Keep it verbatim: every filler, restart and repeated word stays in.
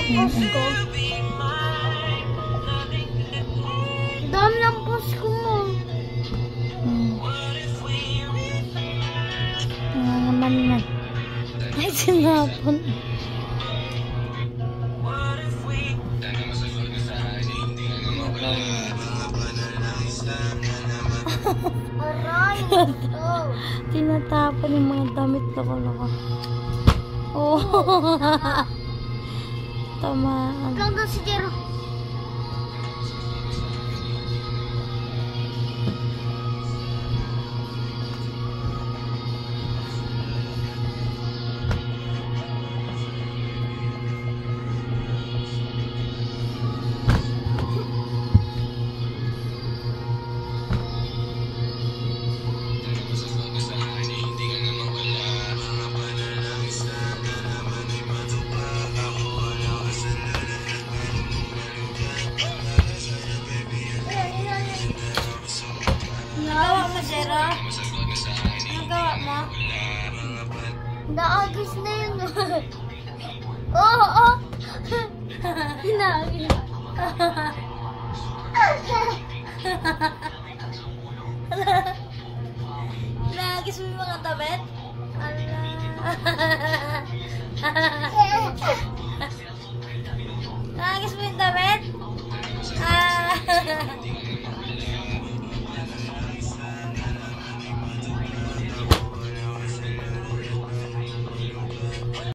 Pasko. Dami ng Pasko mo. Hmm. Nga naman na. Ay, sinapon. Aray! Oh. Tinatapon yung mga damit loko-loko. Oh. Tamaan. Hanggang si Jero. Gawa mo, Jero? Anong gawa mo? Naagis na yun. Oo, oo. Naagis. Naagis mo yung mga tabet? Naagis mo yung tabet? Ah.